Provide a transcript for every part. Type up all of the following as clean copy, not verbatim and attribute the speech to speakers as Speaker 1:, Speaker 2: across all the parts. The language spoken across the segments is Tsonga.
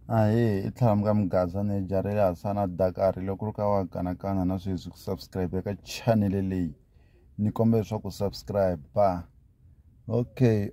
Speaker 1: I tlhela ka mugasa ni jarile sana Dakar loko ri ka wa kanakana na sweswi ku subscribe eka channel leyi ni kombela leswaku subscribe ba. Okay,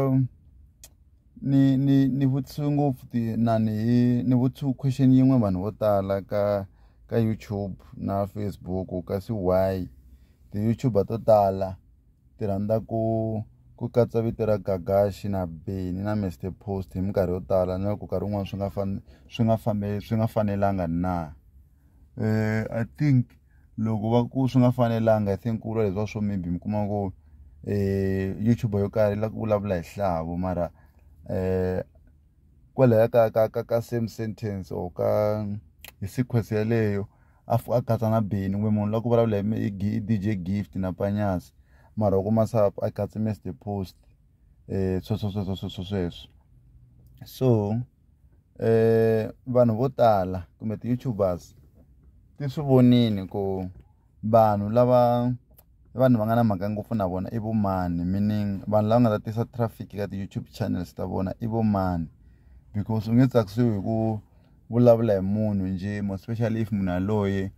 Speaker 1: ni vutisiwe ngopfu ni vutisiwe question yin'we vanhu vo tala ka YouTube na Facebook kasi why ti-YouTuber to tala ti rhandza ku katsa vito ra Gagash na Benny na Mr Post hi minkarhi yo tala na loko nkarhi wun'wana swi nga fanelanga na. I think loko va ku swi nga fanelanga I think ku vula leswiya swo maybe mi kuma ku YouTuber yo karhi yi lava ku vulavula hi xihlavo mara kwalaya ka same sentence or ka hi sequence yaleyo a katsa na Benny kumbe munhu la ku vulavula hi DJ Gift na Panyasi mara kuma sapo a katsi Mr Post sweswo so vanhu vo tala kumbe ti-YouTubers ti swi vonini ku vanhu va nga na mhaka ngopfu na vona i vo mani, meaning vanhu lava nga ta tisa traffic ka ti-YouTube channels ta vona i vo mani, because u nge tsakisiwi hi ku vulavula hi munhu njhe more especially if munhu yaloye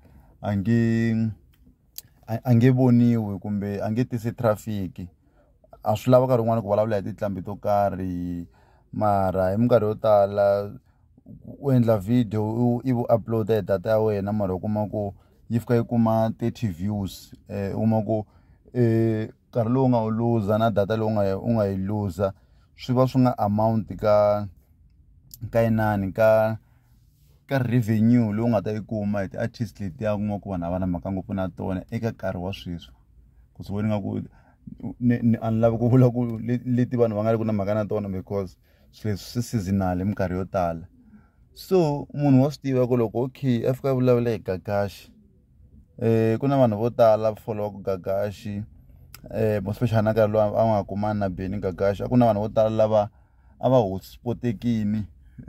Speaker 1: a nge voniwi kumbe a nge tisi traffic. A swi lava nkarhi wun'wana ku vulavula hi tinqambi to karhi mara hi minkarhi yo tala u endla video ivi upload hi data ya wena mara u kuma ku yi fika yi kuma 30 views u kuma ku nkarhi lowu nga wu luza na data lowu u nga yi luza swi va swi nga amount ka inani ka revenue lowu nga ta yi kuma hi ti-artist letiya u kuma ku vanhu a va na mhaka ngopfu na tona eka nkarhi wa sweswi ku swi voni nga ku a ni lavi ku vula ku leti vanhu va nga ri ku na mhaka na tona because swileswi swi seasonal hi minkarhi yo tala. So munhu wa swi tiva ku loko okay a fika vulavula hi Gagash ku na vanhu vo tala follow-ku Gagash especially na nkarhi lowu a nga kumani na Benny Gagash a ku na vanhu vo tala lava a va hotspotekini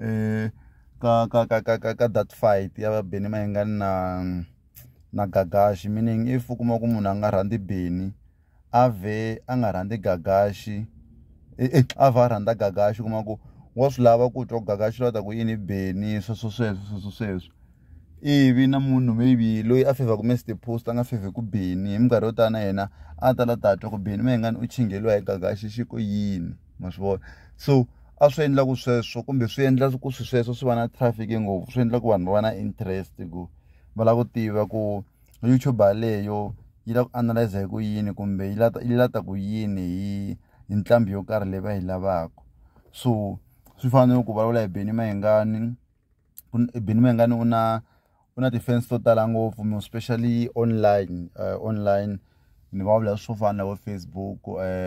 Speaker 1: ka that fight ya Benny Mayengani na Gagash, meaning if u kuma ku munhu a nga rhandzi Benny a nga rhandzi Gagash a rhandza Gagash kuma ku wa swi lava ku twa Gagash lo ta ku yini Benny sweswo ivi na munhu maybe loyi a favor ku Mr Post a nga favor ku Benny hi minkarhi yo tala na yena a ta twa ku Benny Mayengani u chingeliwa hi Gagash xi ko yini ma swi vona. So a swi endla ku sweswo kumbe swi endla ku sweswo swi va na traffic ngopfu swi endla ku vanhu va va na interest ku va lava ku tiva ku YouTuber leyo yi la ku analyze hi ku yini kumbe yi lata ku yini hi nqambi yo karhi leyi va yi lavaka. So swi fanele ku vulavula hi Benny Mayengani. Benny Mayengani u na ti-fans to tala ngopfu especially online ni vulavula swo fana na vo Facebook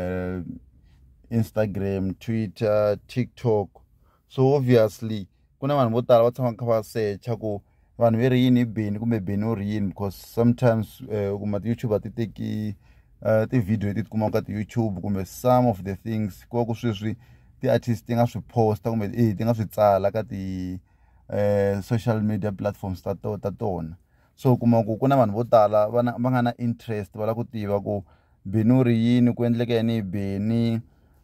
Speaker 1: Instagram, Twitter, TikTok. So obviously ku na vanhu vo tala va tshama kha va searcha ku vanhu ve ri yini Benny kumbe Benny u ri yini, because sometimes kuma ti-YouTuber ti teki ti-video leti ti kumaka ka ti-YouTube kumbe some of the things ku va ku sweswi ti-artist ti nga swi posta kumbe ti nga swi tsala ka social media platforms ta tona. So kuma ku na vanhu vo tala va nga na interest va lava ku tiva ku Benny u ri yini, ku endleka yini hi Benny,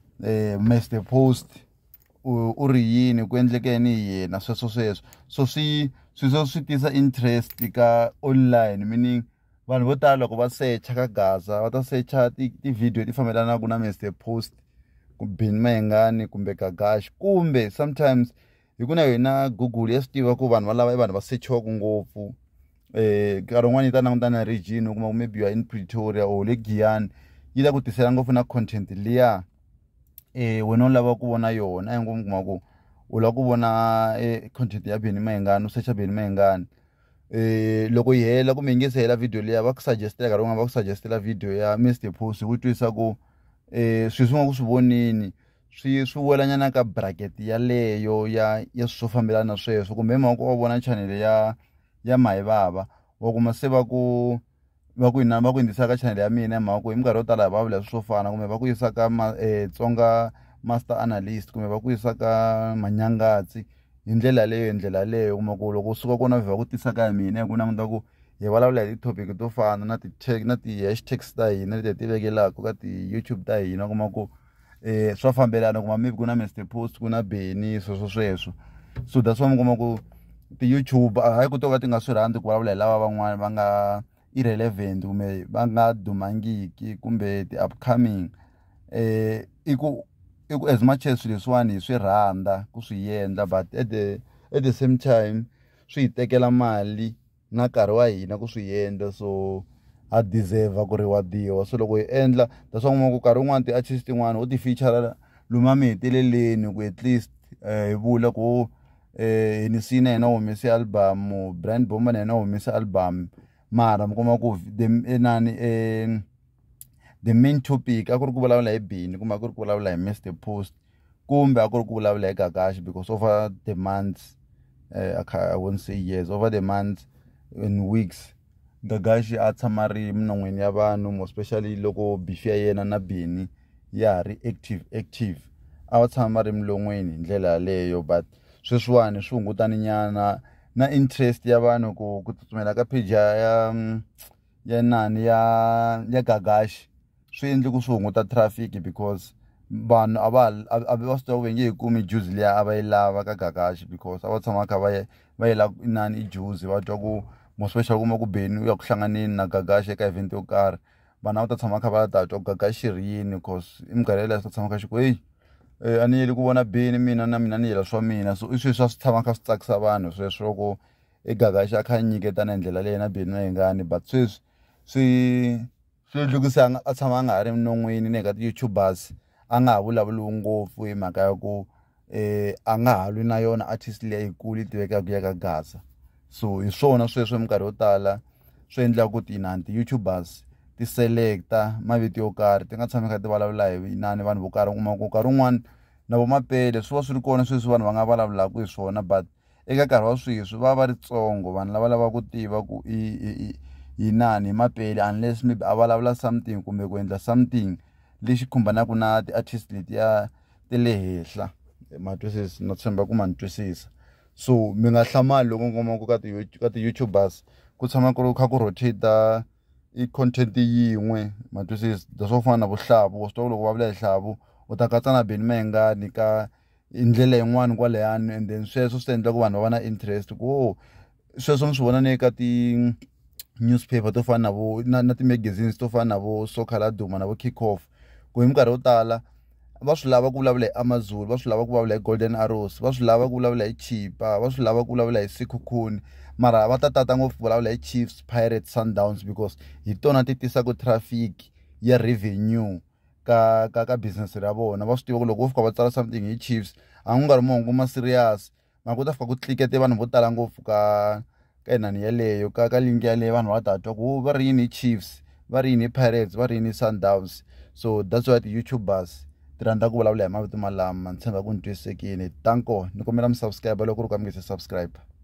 Speaker 1: Mr Post u ri yini, ku endleka yini hi yena sweswo. So swi tisa interest ka online, meaning vanhu vo tala loko va searcha ka Gaza va ta searcha ti-video ti fambelanaka na Mr Post ku Benny Mayengani kumbe Gagash, kumbe sometimes hi ku na yona Google ya swi tiva ku vanhu valava i vanhu va searchiwaka ngopfu nkarhi wun'wana yi ta languta na region u kuma ku maybe you are in Pretoria or le Giyani yi ta ku tisela ngopfu na content liya wena u lava ku vona yona. A hi ngo mi kuma ku u lava ku vona content ya Benny Mayengani u searcha Benny Mayengani loko yi hela kumbe yi nge se hela video liya va ku suggestela nkarhi wun'wana va ku suggestela video ya Mr Post hi ku twisa ku swilo swi nga ku swi vonini swi welanyana ka bracket yaleyo ya swo fambelana na sweswo, kumbe hi mhaka wa vona channel ya Mayivava wa kuma se va ku yinisa ka channel ya mina hi mhaka ku hi minkarhi yo tala hi vulavula swo fana, kumbe va ku yisa ka Tsonga Master Analyst kumbe va ku yisa ka Manyangatsi hi ndlela leyo kuma ku loko u suka kona va ku tisa ka mina hi ku languta ku hi vulavula hi ti-topic to fana na ti-hashtags ta hina leti hi ti vekelaka ka ti-YouTube ta hina kuma ku swa fambelana kuma maybe ku na Mr Post ku na Benny sweswo. so that's why mi kuma ku ti-YouTube hayi ku to ka ti nga swi rhandzi ku vulavula hi lava van'wana va nga irrelevant kumbe va nga dumangiki kumbe ti-upcoming i ku as much as swilo leswiwani hi swi rhandza ku swi endla but at the same time swi hi tekela mali na nkarhi wa hina ku swi endla so ha deserve ku reward-iwa so loko hi endla that's why ku nkarhi wun'wani ti-artist tin'wana ho ti feature lomu mi heteleleni ku at least hi vula ku Hennessy na yena u humese album Brand Bomber na yena u humese album mara mi kuma ku the main topic a ku ri ku vulavula hi Benny kumbe a ku ri ku vulavula hi Mr Post kumbe a ku ri ku vulavula hi Gagash because over the months I won't say years over the months and weeks Gagash a tshama ri minon'wini ya vanhu especially loko beef ya yena na Benny ya ri active a va tshama ri milon'weni hi ndlela yaleyo but sweswiwani swi hungutani nyana na interest ya vanhu ku tsutsumela ka page ya nani ya Gagash swi endle ku swi hunguta traffic because vanhu a va swi tiva ku va nge hi kumi juice liya a va yi lava ka Gagash because a va tshama kha va yi lava inani i juice va twa ku most especially kuma ku Benny u ya ku hlanganeni na Gagash eka event yo karhi vanhu a va ta tshama kha va ta twa Gagash ri yini because i minkarhi yaleyo swi ta tshama kha xi ku heyi a ni yeli ku vona Benny mina na mina ni yela swa mina so i swilo swa swi tshama kha swi tsakisa vanhu sweswo loko i Gagash a kha a nyiketana hi ndlela leyi na Benny Mayengani but sweswi swi endlekisa a tshama a nga ha ri minon'wini ni le ka ti-YouTubers a nga ha vulavuriwi ngopfu hi mhaka ya ku a nga ha lwi na yona artist leyi yikulu yi tivekaka ya ka Gaza so hi swona sweswo minkarhi yo tala swi endlaka ku ti-YouTubers ti selecta mavito yo karhi ti nga tshami kha ti vulavula hi inani vanhu vo karhi u kuma ku nkarhi wun'wani na vo mapele swi va swi ri kona sweswi vanhu va nga vulavulaka hi swona but eka nkarhi wa sweswi va va ritsongo vanhu lava lavaka ku tiva ku inani mapele unless maybe a vulavula something kumbe ku endla something lexi khumbanaka na ti-artist letiya ti le henhla ma twisisa no tshemba ku ma ni twisisa so mi nga hlamali loko ngoma ku ka ti-YouTubers ku tshama ku ri kha ku rotate i content yin'we ma twisisa swo fana na vuhlavu swi tiva loko va vula hi hlavu u ta katsa na Benny Mayengani ka hi ndlela yin'wani kwalayani and then sweswo swi endla ku vanhu va va na interest ku sweswo mi swi vona ni eka ti-newspaper to fana na vo na ti-magazines to fana na vo Soccer Duma na vo Kick Off ku hi minkarhi yo tala va swi lava ku vulavula hi Amazulu va swi lava ku vulavula hi Golden Arrows va swi lava ku vulavula hi Chipa va swi lava ku vulavula hi Sekhukhuni mara va tata ngopfu vulavula hi Chiefs Pirates Sundowns because hi tona ti tisaka traffic ya revenue ka business ra vona va swi tiva ku loko vo fika va tsala something hi Chiefs a ku nga ri mahungu ma serious mara ku ta fika ku tlikete vanhu vo tala ngopfu ka inani yaleyo ka link yaleyo vanhu va ta twa ku va ri yini hi Chiefs va ri yini hi Pirates va ri yini hi Sundowns so that's why ti-YouTubers ti rhandza ku vulavula hi mavito malama ni tshemba ku ni twisisekile tanko ni kombela mi subscribe loko ri ka mi nge se subscribe